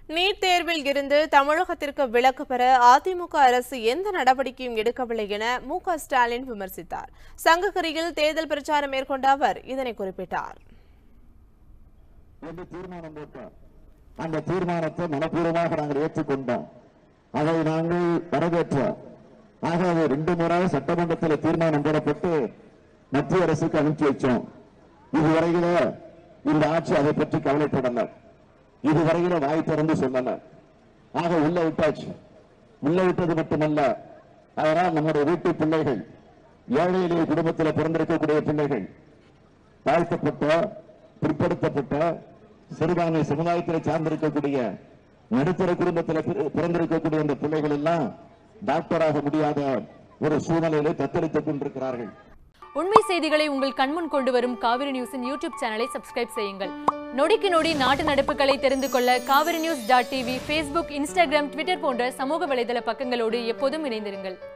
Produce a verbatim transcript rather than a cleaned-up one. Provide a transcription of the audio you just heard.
NEET தேர்வில் இருந்து தமிழகத்திற்கு விலக்கு பெற அதிமுக அரசு எந்த நடவடிக்கையும் எடுக்கவில்லை என மு க ஸ்டாலின் விமர்சித்தார். சங்ககிரியில் தேர்தல் பிரச்சாரம் மேற்கொண்ட அவர் இதனை குறிப்பிட்டார். அந்த தீர்மானத்தை மனப்பூர்வமாக நாங்கள் ஏற்றுக்கொண்டோம். அதை நாங்கள் வரவேற்றோம். ஆக ரெண்டு முறை சட்டமன்றத்தில் தீர்மானம் போடப்பட்டு மத்திய அரசுக்கு அனுப்பி வச்சோம். இதுவரையில இந்த ஆட்சி அதை பற்றி கவலைப்படல. இதுவரையில வாய் திறந்து சொல்லல. ஆக உள்ள விட்டாச்சு. உள்ள விட்டது மட்டுமல்ல, அதனால் நம்முடைய வீட்டு பிள்ளைகள், ஏழை எளிய குடும்பத்தில் பிறந்திருக்கக்கூடிய பிள்ளைகள், தாழ்த்தப்பட்ட பிற்படுத்தப்பட்ட சிறுபான்மை சமுதாயத்தில் சார்ந்திருக்கக்கூடிய நடுத்தர குடும்பத்தில் பிறந்திருக்கக்கூடிய அந்த பிள்ளைகள் எல்லாம் டாக்டராக முடியாத ஒரு சூழ்நிலையிலே தத்தளித்துக் கொண்டிருக்கிறார்கள். உண்மை செய்திகளை உங்கள் கண்முன் கொண்டு வரும் காவிரி நியூஸின் யூடியூப் சேனலை சப்ஸ்கிரைப் செய்யுங்கள். நொடிக்கு நொடி நாட்டு நடப்புகளை தெரிந்து கொள்ள Kaveri news dot TV, Facebook, Instagram, Twitter போன்ற சமூக வலைதள பக்கங்களோடு எப்போதும் இணைந்திருங்கள்.